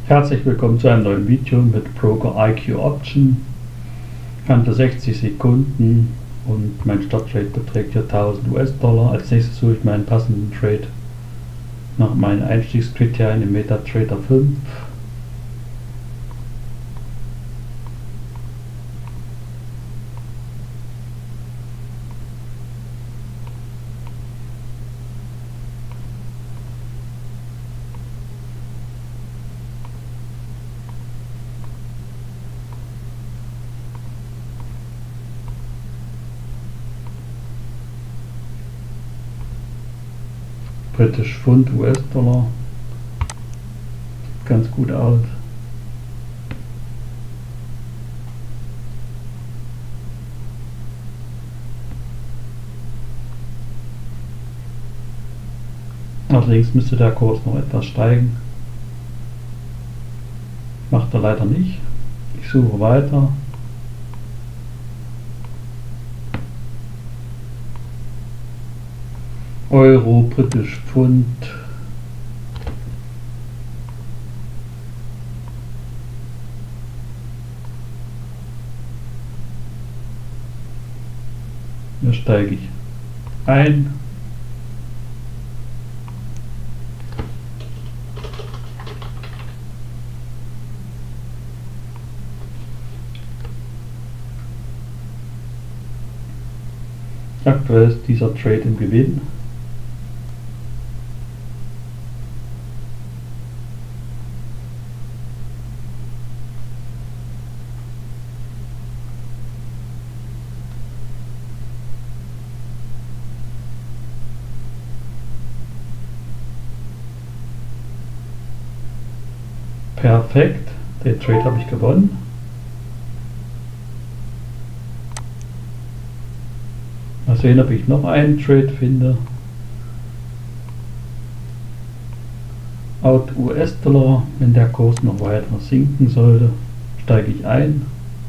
Herzlich willkommen zu einem neuen Video mit Broker IQ Option. Handel 60 Sekunden und mein Starttrade beträgt hier 1000 US-Dollar. Als nächstes suche ich meinen passenden Trade nach meinen Einstiegskriterien im MetaTrader 5. Britisch Pfund, US-Dollar. Sieht ganz gut aus. Allerdings müsste der Kurs noch etwas steigen. Macht er leider nicht. Ich suche weiter. Euro, Britisch Pfund. Da steige ich ein. Aktuell ist dieser Trade im Gewinn. Perfekt, den Trade habe ich gewonnen. Mal sehen, ob ich noch einen Trade finde. Out US-Dollar, wenn der Kurs noch weiter sinken sollte, steige ich ein.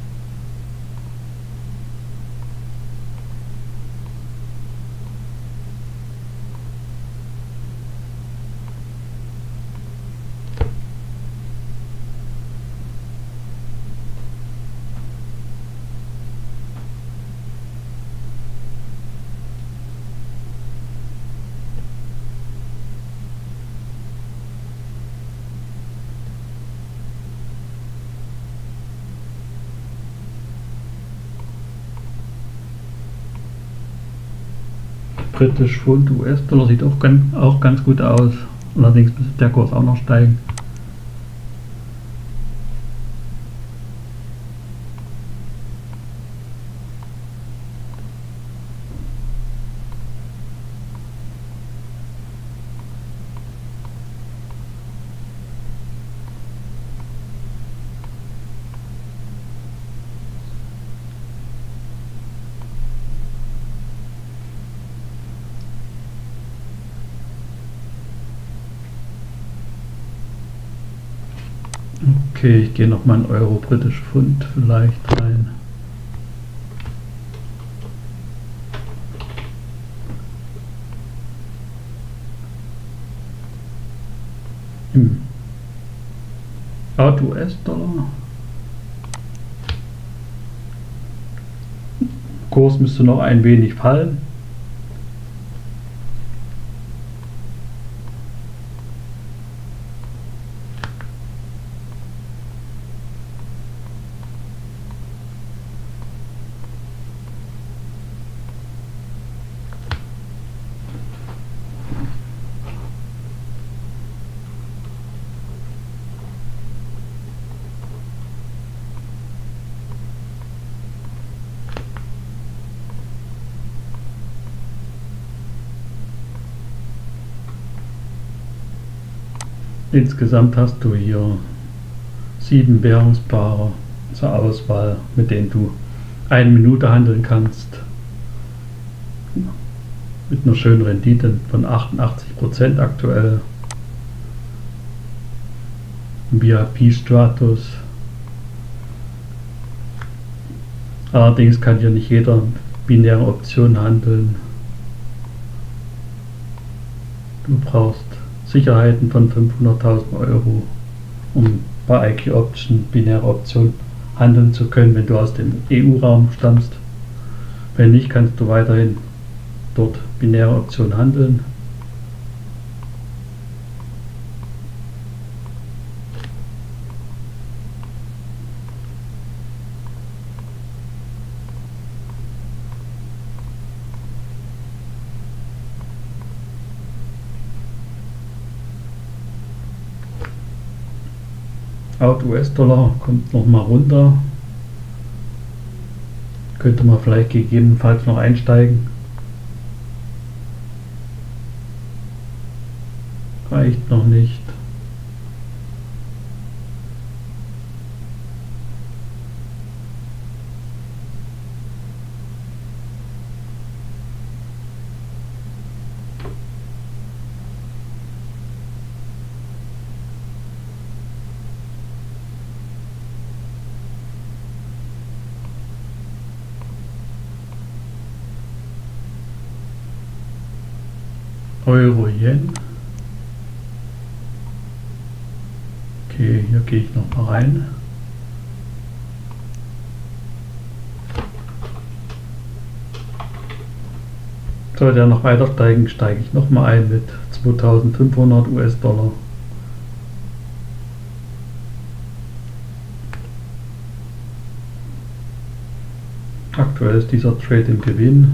Britisch Pfund, US-Dollar sieht auch ganz gut aus. Allerdings müsste der Kurs auch noch steigen. Okay, ich gehe noch mal in Euro, Britisch Pfund vielleicht rein. Out US-Dollar. Kurs müsste noch ein wenig fallen. Insgesamt hast du hier 7 Währungspaare zur Auswahl, mit denen du 1 Minute handeln kannst. Mit einer schönen Rendite von 88% aktuell. VIP-Status. Allerdings kann hier nicht jeder binäre Option handeln. Du brauchst Sicherheiten von 500.000 Euro um bei IQ Option binäre Option handeln zu können, wenn du aus dem EU-Raum stammst. Wenn nicht, kannst du weiterhin dort binäre Option handeln. Out US-Dollar kommt nochmal runter. Könnte man vielleicht gegebenenfalls noch einsteigen. Reicht noch nicht. Euro-Yen. Okay, hier gehe ich noch mal rein. Sollte er noch weiter steigen, steige ich noch mal ein mit 2500 US-Dollar. Aktuell ist dieser Trade im Gewinn.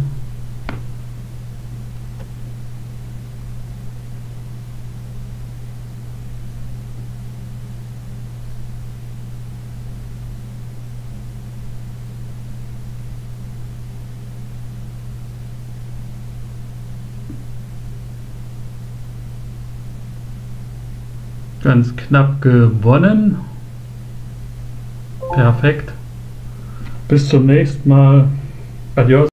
Ganz knapp gewonnen. Perfekt. Bis zum nächsten Mal. Adios.